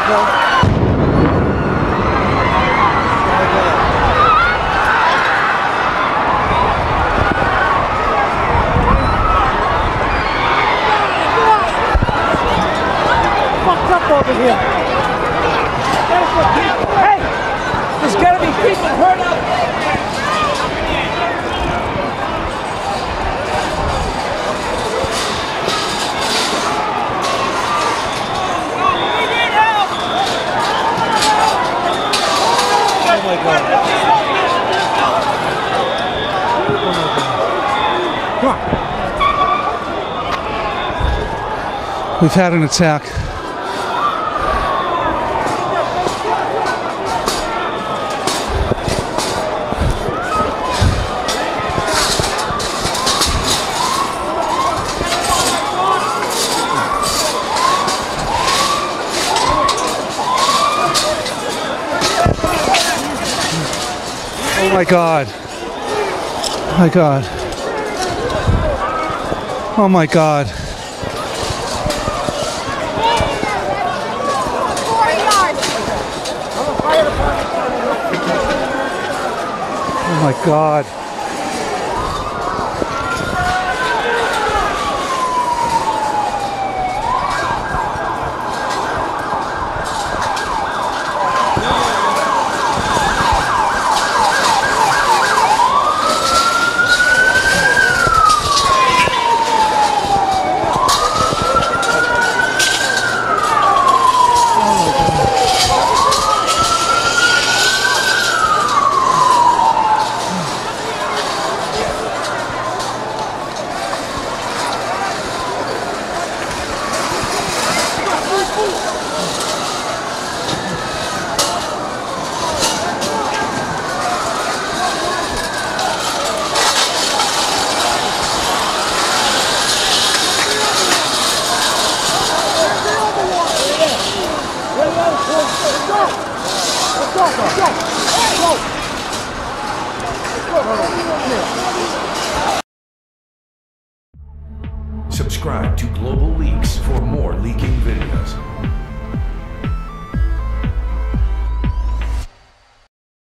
Fucked up over here. Hey! There's gotta be people hurt out there. Oh my God. Come on. We've had an attack. Oh my God. Oh my God. Oh my God. Oh my God. Subscribe to Global Leaks for more leaking videos.